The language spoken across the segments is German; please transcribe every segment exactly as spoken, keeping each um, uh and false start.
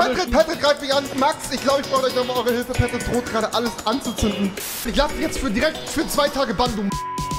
Patrick, Patrick greift mich an. Max, ich glaube, ich brauche euch nochmal eure Hilfe. Patrick droht gerade alles anzuzünden. Ich lasse dich jetzt für direkt für zwei Tage bannen, du.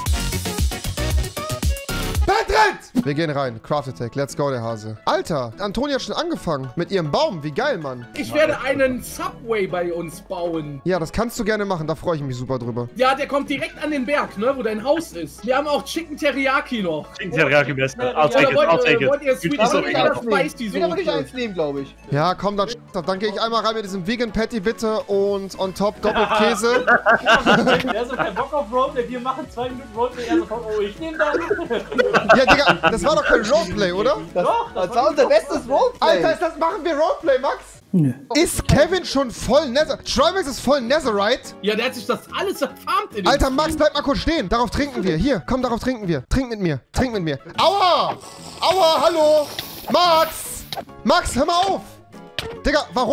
Patrick! Wir gehen rein. Craft Attack. Let's go, der Hase. Alter, Antonia hat schon angefangen. Mit ihrem Baum. Wie geil, Mann. Ich werde einen Subway bei uns bauen. Ja, das kannst du gerne machen. Da freue ich mich super drüber. Ja, der kommt direkt an den Berg, ne, wo dein Haus ist. Wir haben auch Chicken Teriyaki noch. Chicken Teriyaki best. I'll Oder take it, wollt, I'll take äh, wollt ihr it. Sweet Ist oder okay. Spicy Wieder würde ich Soße? eins nehmen, glaube ich. Ja, komm, dann, dann gehe ich einmal rein mit diesem Vegan Patty bitte und on top doppelt Käse. Der ist so kein Bock auf Roleplay, wir machen zwei Minuten Roleplay, er sofort, oh, ich nehme dann. Ja, Digga, das war doch kein Roleplay, oder? Das, Doch, das, war unser bestes Roleplay. Alter, ist das, machen wir Roleplay, Max? Nö. Ist Kevin schon voll Nether... Trimax ist voll Netherite? Ja, der hat sich das alles erfarmt in den Alter, Max, bleib mal kurz stehen. Darauf trinken wir. Hier, komm, darauf trinken wir. Trink mit mir. Trink mit mir. Aua! Aua, hallo! Max! Max, hör mal auf! Digga, warum?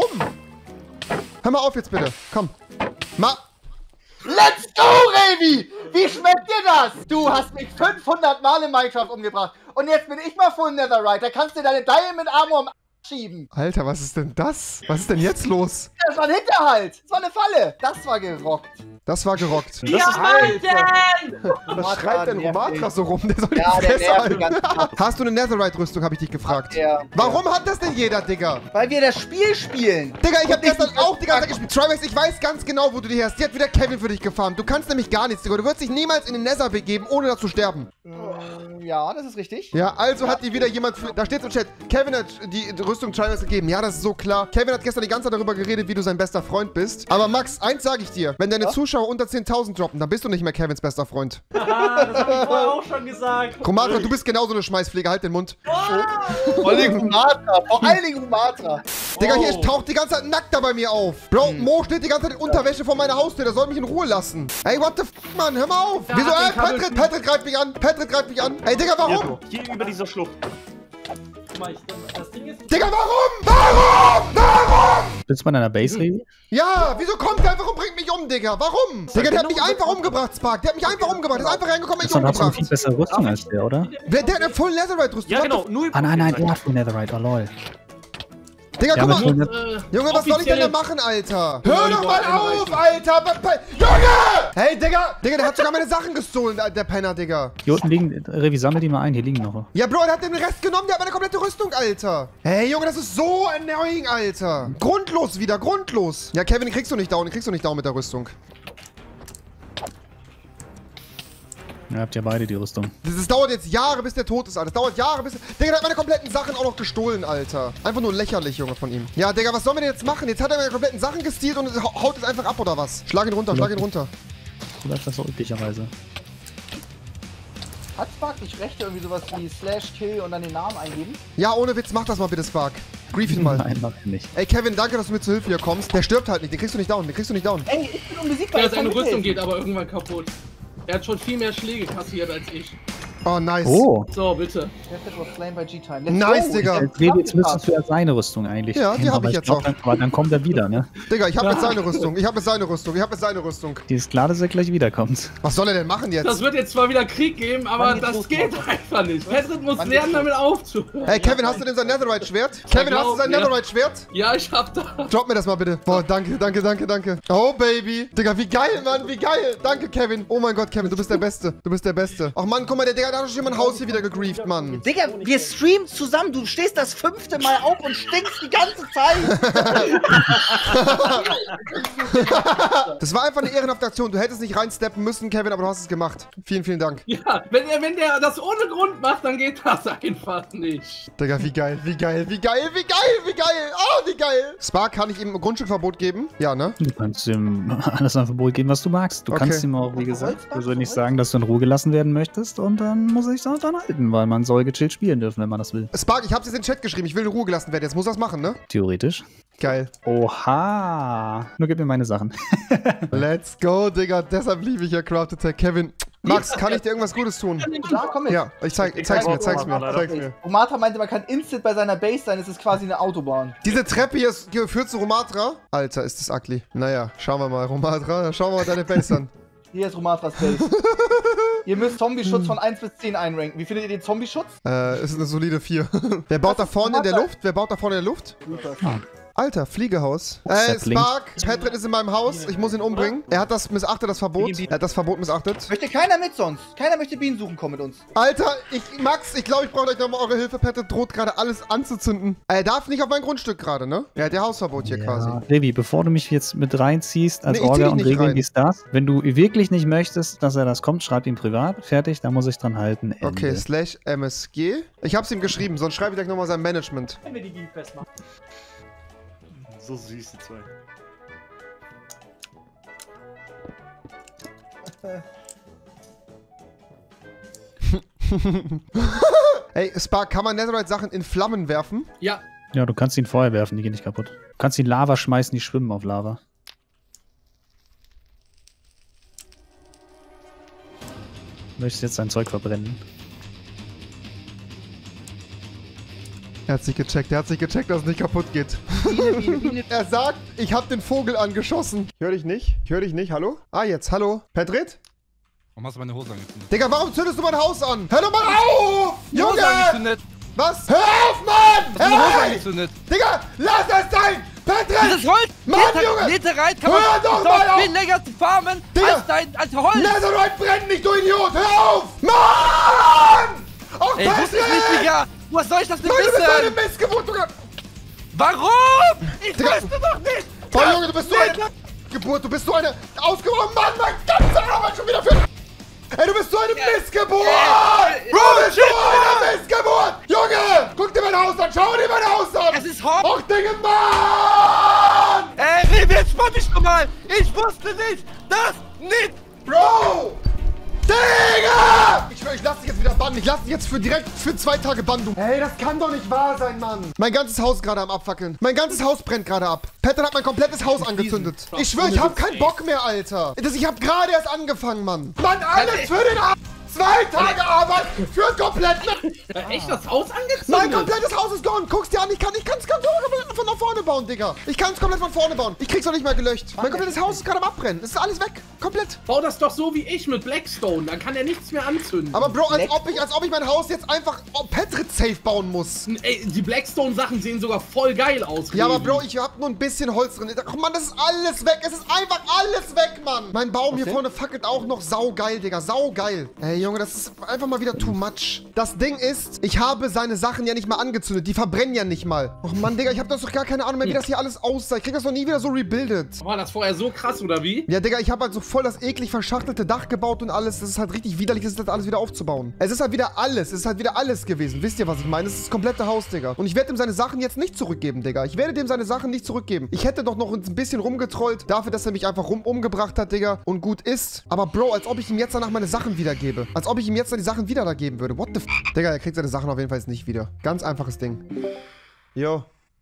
Hör mal auf jetzt bitte. Komm. Ma... Let's go, Revi! Wie schmeckt dir das? Du hast mich fünfhundert Mal in Minecraft umgebracht. Und jetzt bin ich mal Full Netherite. Da kannst du deine Diamond Armor am Arsch schieben. Alter, was ist denn das? Was ist denn jetzt los? Das war ein Hinterhalt. Das war eine Falle. Das war gerockt. Das war gerockt. Diamanten! Was schreibt denn Romatra so rum? Der soll die Ja, der Fresse nervt halten. ganz krass. Hast du eine Netherite-Rüstung, habe ich dich gefragt. Ja. Warum hat das denn jeder, Digga? Weil wir das Spiel spielen. Digga, ich hab Und nicht gestern die- auch die ganze Zeit gespielt. Trimax, ich weiß ganz genau, wo du die hast. Die hat wieder Kevin für dich gefarmt. Du kannst nämlich gar nichts, Digga. Du wirst dich niemals in den Nether begeben, ohne da zu sterben. Mm, Ja, das ist richtig. Ja, also hat die wieder jemand für... Da steht im Chat, Kevin hat die Rüstung Trimax gegeben. Ja, das ist so klar. Kevin hat gestern die ganze Zeit darüber geredet, wie du sein bester Freund bist. Aber Max, eins sage ich dir. Wenn deine Ja? Zuschauer unter zehntausend droppen, dann bist du nicht mehr Kevins bester Freund. Ah, das hab ich vorher auch schon gesagt. Romatra, du bist genauso eine Schmeißpflege. Halt den Mund. Vor allen Dingen Sumatra. Vor allen Dingen Sumatra. Digga, Oh. hier taucht die ganze Zeit nackt da bei mir auf. Bro, Mo steht die ganze Zeit in Unterwäsche vor meiner Haustür. Der soll mich in Ruhe lassen. Ey, what the f***, Mann? Hör mal auf. Ja, Wieso? hat Ey, den Kabel- Patrick, Patrick greift mich an. Patrick greift mich an. Ey, Digga, warum? Hier, hier über dieser Schlucht. Guck mal, ich, das Ding ist... Digga, warum? Warum? Warum? Bist du bei deiner Base, Revi? Ja, wieso kommt der einfach und bringt mich um, Digga? Warum? Digga, der hat mich einfach umgebracht, Spark. Der hat mich einfach umgebracht. Der ist einfach reingekommen, mich Hast du hast du eine viel umgebracht. bessere Rüstung als der, oder? Wer, der hat eine Full Netherite-Rüstung. Ja, What the genau. f- Null. Ah, nein, nein, er hat Full Netherite, oh lol. Digga, Ja, guck aber mal. schon- Äh, Junge, was soll ich denn da offiziell- machen, Alter? Ja, Hör die doch mal brauchen auf, Einreichung. Alter! Ba- ba- Junge! Hey, Digga! Digga, der hat sogar meine Sachen gestohlen, der, der Penner, Digga. Hier unten liegen, Revi, sammel die mal ein, hier liegen noch. Ja, Bro, der hat den Rest genommen, der hat meine komplette Rüstung, Alter. Hey, Junge, das ist so annoying, Alter. Grundlos wieder, grundlos. Ja, Kevin, den kriegst du nicht down, den kriegst du nicht down mit der Rüstung. Ihr habt ja beide die Rüstung. Das, das dauert jetzt Jahre, bis der tot ist, Alter. Das dauert Jahre, bis... Digga, der hat meine kompletten Sachen auch noch gestohlen, Alter. Einfach nur lächerlich, Junge, von ihm. Ja, Digga, was sollen wir denn jetzt machen? Jetzt hat er meine kompletten Sachen gestealt und hau- haut es einfach ab, oder was? Schlag ihn runter, schlag ihn runter. Du läufst das so üblicherweise. Hat Spark nicht recht, irgendwie sowas wie Slash Kill und dann den Namen eingeben? Ja, ohne Witz, mach das mal bitte, Spark. Grief ihn mal. Nein, mach ich nicht. Ey, Kevin, danke, dass du mir zur Hilfe hier kommst. Der stirbt halt nicht, den kriegst du nicht down, den kriegst du nicht down. Ey, ich bin unbesiegbar. Ja, ich kann seine Rüstung mithelfen. geht aber irgendwann kaputt. Er hat schon viel mehr Schläge kassiert als ich. Oh, nice. Oh! So, bitte. Deathbed was slain by G-Time. Let's Nice, go. Digga. Ich- Revi, jetzt müsstest du ja seine Rüstung eigentlich Ja, die nehmen, hab aber ich jetzt glaub, auch. Dann, aber dann kommt er wieder, ne? Digga, ich hab jetzt seine Rüstung, ich hab jetzt seine Rüstung, ich hab jetzt seine Rüstung. Die ist klar, dass er gleich wiederkommt. Was soll er denn machen jetzt? Das wird jetzt zwar wieder Krieg geben, aber Wann geht's das los, geht Martha? einfach nicht. Patrick muss Wann lernen, geht's damit aufzuhören. Hey, Kevin, hast du denn sein Netherite-Schwert? Kevin, hast du sein ja. Netherite-Schwert? Ja, ich hab da. Drop mir das mal bitte. Boah, danke, danke, danke, danke. Oh, Baby. Digga, wie geil, Mann, wie geil. Danke, Kevin. Oh mein Gott, Kevin, du bist der Beste. Du bist der Beste. Ach, Mann, guck mal, der Digga, da hat schon mein Haus hier wieder gegrieft, Mann. Digga, wir streamen zusammen. Du stehst das fünfte Mal auf und stinkst die ganze Zeit. Das war einfach eine ehrenhafte Aktion. Du hättest nicht reinsteppen müssen, Kevin, aber du hast es gemacht. Vielen, vielen Dank. Ja, wenn er, wenn der das ohne Grund macht, dann geht das einfach nicht. Digga, wie geil, wie geil, wie geil, wie geil, wie geil. Oh, wie geil. Spark, kann ich ihm ein Grundstückverbot geben? Ja, ne? Du kannst ihm alles an Verbot geben, was du magst. Du Okay. kannst ihm auch, wie gesagt, persönlich sagen, dass du in Ruhe gelassen werden möchtest und dann muss ich es dann halten, weil man soll gechillt spielen dürfen, wenn man das will. Spark, ich hab's jetzt in den Chat geschrieben. Ich will in Ruhe gelassen werden. Jetzt muss das machen, ne? Theoretisch. Geil. Oha! Nur gib mir meine Sachen. Let's go, Digga. Deshalb liebe ich ja Craft Attack. Kevin, Max, kann ich dir irgendwas Gutes tun? Klar, komm mit. Ja, ich zeig, zeig's mir, zeig's mir, zeig's mir. Romatra meinte, man kann instant bei seiner Base sein. Es ist quasi eine Autobahn. Diese Treppe hier ist- hier führt zu Romatra. Alter, ist das ugly. Naja, schauen wir mal, Romatra. Schauen wir mal deine Base an. Hier ist Romatras Base. Ihr müsst Zombie-Schutz von eins bis zehn einranken. Wie findet ihr den Zombie-Schutz? Äh, ist eine solide vier. Wer baut da vorne in der Luft? Wer baut da vorne in der Luft? Alter, Fliegehaus. Äh, Sapling. Spark, Patrick ist in meinem Haus. Ich muss ihn umbringen. Er hat das missachtet, das Verbot. Er hat das Verbot missachtet. Möchte keiner mit sonst. Keiner möchte Bienen suchen kommen mit uns. Alter, ich, Max, ich glaube, ich brauche euch nochmal eure Hilfe. Patrick droht gerade alles anzuzünden. Er darf nicht auf mein Grundstück gerade, ne? Er hat ja Hausverbot hier quasi. Revi, bevor du mich jetzt mit reinziehst als Nee, ich zieh Orga dich und nicht Regeln rein. wie Stars, wenn du wirklich nicht möchtest, dass er das kommt, schreib ihm privat. Fertig, da muss ich dran halten. Ende. Okay, slash M S G. Ich hab's ihm geschrieben, sonst schreibe ich gleich nochmal sein Management. Wenn wir die Bienen festmachen. So süß, die zwei. Ey, Spark, kann man Netherite-Sachen in Flammen werfen? Ja. Ja, du kannst ihn Feuer werfen, die gehen nicht kaputt. Du kannst ihn Lava schmeißen, die schwimmen auf Lava. Du möchtest jetzt sein Zeug verbrennen. Er hat sich gecheckt, er hat sich gecheckt, dass es nicht kaputt geht. Er sagt, ich hab den Vogel angeschossen. Ich hör dich nicht. Ich hör dich nicht. Hallo? Ah, jetzt. Hallo? Petrit? Warum hast du meine Hose angezündet? Digga, warum zündest du mein Haus an? Hör doch mal auf! Die Hose Junge! angezündet! Was? Hör auf, Mann! Die Hose Hey! angezündet! Digga, lass es sein! Petrit! Dieses Holz! Mann, Junge! Netherite kann Hör man doch ist mal auf! viel länger zu farmen Digga! als dein als Holz! Netherite brennt nicht, du Idiot! Hör auf! Mann! Oh, Ey, das ist nicht, Digga! Woher soll ich das denn Mann, du bist so eine wissen? Missgeburt, Digga! Warum? Ich Digga. wusste doch nicht! Oh, Junge, du bist so eine Geburt, du bist so eine ausgebrochen. Mann, mein ganzer Arbeit schon wieder für... Ey, du bist so eine Missgeburt! Äh, Bro, du bist so eine Missgeburt! Junge, guck dir mein Haus an, schau dir mein Haus an! Es ist Hop! Och, Dinge, Mann! Ey, Revi, entspann dich schon mal! Ich wusste nicht, dass nicht... Bro! Digga! Ich schwör, ich lass dich jetzt wieder bannen. Ich lass dich jetzt für direkt für zwei Tage bannen, du. Ey, das kann doch nicht wahr sein, Mann. Mein ganzes Haus gerade am Abfackeln. Mein ganzes Haus brennt gerade ab. Patrick hat mein komplettes Haus angezündet. Ich schwör, ich hab keinen Bock mehr, Alter. Das, ich hab gerade erst angefangen, Mann. Mann, alles für den Arsch. Zwei Tage Arbeit für ein komplett... Echt das Haus angezündet? Mein komplettes Haus ist gone. Guck's dir an. Ich kann es ganz komplett von vorne bauen, Digga. Ich kann es komplett von vorne bauen. Ich krieg's noch nicht mal gelöscht. Mein komplettes Haus ist gerade am Abbrennen. Es ist alles weg. Komplett. Bau das doch so wie ich mit Blackstone, dann kann er nichts mehr anzünden. Aber Bro, als ob ich, als ob ich mein Haus jetzt einfach Petrit safe bauen muss. Ey, die Blackstone-Sachen sehen sogar voll geil aus. Ja, aber Revi. Bro, ich hab nur ein bisschen Holz drin. Ach Mann, das ist alles weg. Es ist einfach alles weg, Mann. Mein Baum hier vorne fackelt auch noch saugeil, Digga. Saugeil. Ey, Junge, das ist einfach mal wieder too much. Das Ding ist, ich habe seine Sachen ja nicht mal angezündet. Die verbrennen ja nicht mal. Och Mann, Digga, ich hab das doch gar keine Ahnung mehr, wie das hier alles aussah. Ich krieg das noch nie wieder so rebuildet. War das vorher so krass, oder wie? Ja, Digga, ich habe halt so voll das eklig verschachtelte Dach gebaut und alles. Das ist halt richtig widerlich, das ist halt alles wieder aufzubauen. Es ist halt wieder alles. Es ist halt wieder alles gewesen. Wisst ihr, was ich meine? Es ist das komplette Haus, Digga. Und ich werde ihm seine Sachen jetzt nicht zurückgeben, Digga. Ich werde dem seine Sachen nicht zurückgeben. Ich hätte doch noch ein bisschen rumgetrollt, dafür, dass er mich einfach rum umgebracht hat, Digga. Und gut ist. Aber Bro, als ob ich ihm jetzt danach meine Sachen wiedergebe. Als ob ich ihm jetzt dann die Sachen wieder da geben würde. What the f... Digga, er kriegt seine Sachen auf jeden Fall jetzt nicht wieder. Ganz einfaches Ding. Jo.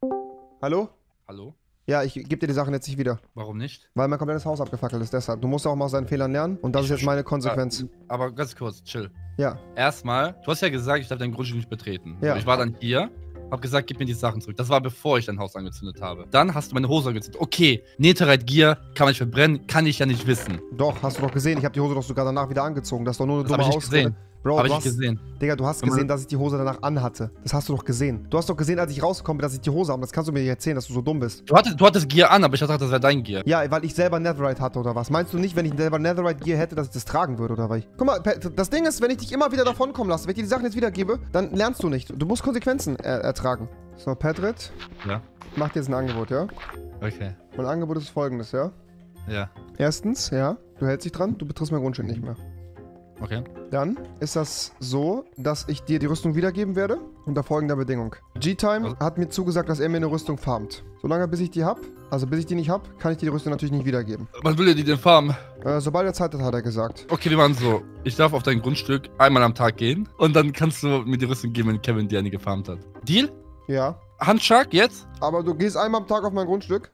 Hallo? Hallo? Ja, ich gebe dir die Sachen jetzt nicht wieder. Warum nicht? Weil mein komplettes Haus abgefackelt ist, deshalb. Du musst auch mal aus deinen Fehlern lernen. Und das Ich ist jetzt meine Konsequenz. Ja, aber ganz kurz, chill. Ja. Erstmal, du hast ja gesagt, ich darf dein Grundstück nicht betreten. Ja. So, ich war dann hier, hab gesagt, gib mir die Sachen zurück. Das war bevor ich dein Haus angezündet habe. Dann hast du meine Hose angezündet. Okay, Netherite Gear kann man nicht verbrennen, kann ich ja nicht wissen. Doch, hast du doch gesehen. Ich habe die Hose doch sogar danach wieder angezogen. Das ist doch nur eine Das dumme hab ich nicht Ausrede. gesehen. Bro, Habe du ich hast, nicht gesehen. Digga, du hast gesehen, dass ich die Hose danach anhatte. Das hast du doch gesehen. Du hast doch gesehen, als ich rausgekommen bin, dass ich die Hose habe. Das kannst du mir nicht erzählen, dass du so dumm bist. Du hattest, du hattest Gear an, aber ich dachte, das wäre dein Gear. Ja, weil ich selber Netherite hatte oder was? Meinst du nicht, wenn ich selber Netherite Gear hätte, dass ich das tragen würde oder was? Guck mal, das Ding ist, wenn ich dich immer wieder davonkommen lasse, wenn ich dir die Sachen jetzt wiedergebe, dann lernst du nicht. Du musst Konsequenzen er ertragen. So, Petrit. Ja. Ich mach dir jetzt ein Angebot, ja? Okay. Mein Angebot ist folgendes, ja? Ja. Erstens, ja, du hältst dich dran, du betrittst mein Grundstück nicht mehr. Okay. Dann ist das so, dass ich dir die Rüstung wiedergeben werde, unter folgender Bedingung. G-Time Also- hat mir zugesagt, dass er mir eine Rüstung farmt. Solange bis ich die hab, also bis ich die nicht hab, kann ich dir die Rüstung natürlich nicht wiedergeben. Was will er die denn farmen? Äh, sobald er Zeit hat, hat er gesagt. Okay, wir machen so. Ich darf auf dein Grundstück einmal am Tag gehen und dann kannst du mir die Rüstung geben, wenn Kevin die eine gefarmt hat. Deal? Ja. Handschlag jetzt? Aber du gehst einmal am Tag auf mein Grundstück?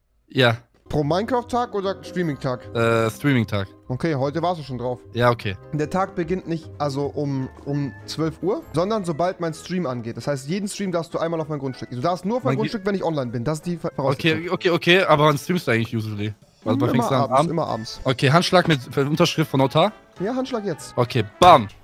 Ja. Pro Minecraft-Tag oder Streaming-Tag? Äh, Streaming-Tag. Okay, heute warst du schon drauf. Ja, okay. Der Tag beginnt nicht also um, um zwölf Uhr, sondern sobald mein Stream angeht. Das heißt, jeden Stream darfst du einmal auf mein Grundstück. Du darfst nur auf mein Man Grundstück, wenn ich online bin. Das ist die Voraussetzung. Okay, okay, okay, aber wann streamst du eigentlich usually? Also bei immer fängst du an abends, Abend? immer abends. Okay, Handschlag mit Unterschrift von Notar? Ja, Handschlag jetzt. Okay, bam.